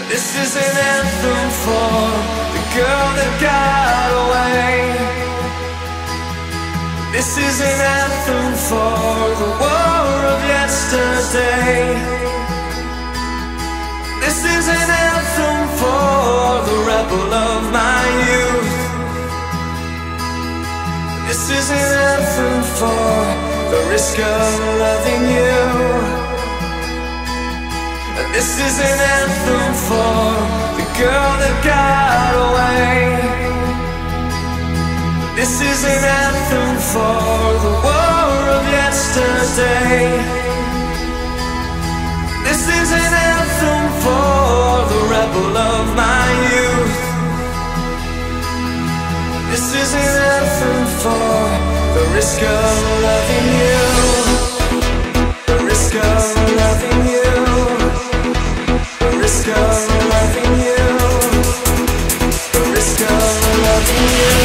This is an anthem for the girl that got away. This is an anthem for the war of yesterday. This is an anthem for the rebel of my youth. This is an anthem for the risk of loving you. This is an anthem for the girl that got away. This is an anthem for the war of yesterday. This is an anthem for the rebel of my youth. This is an anthem for the risk of loving you. The risk of loving you. The risk of loving you. The risk of loving you.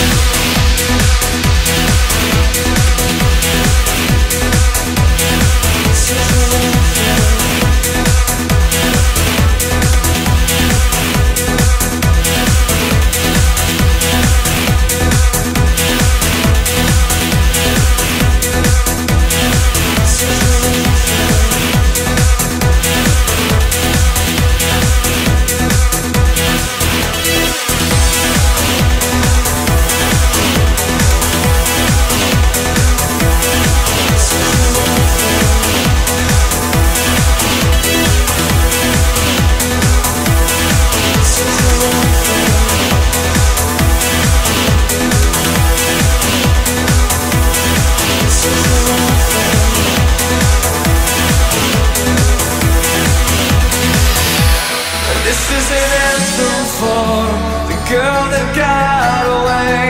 This is an anthem for the girl that got away.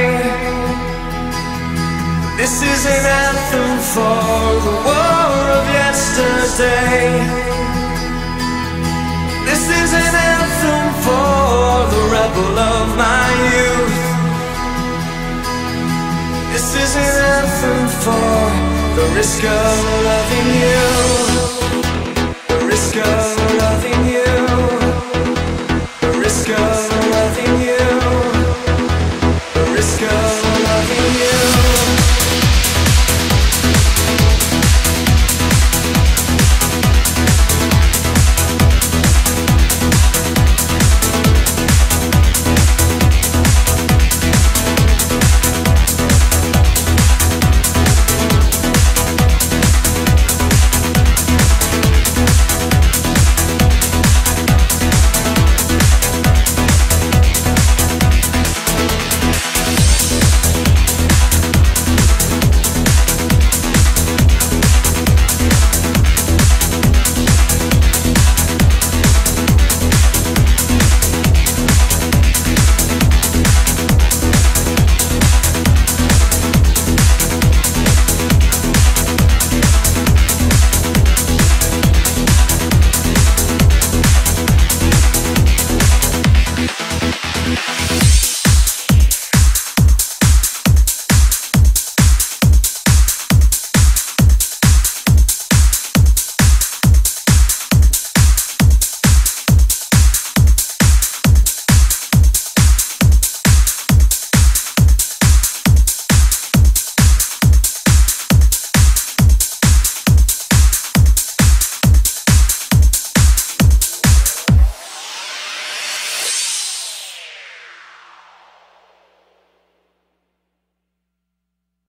This is an anthem for the war of yesterday. This is an anthem for the rebel of my youth. This is an anthem for the risk of loving you. The risk of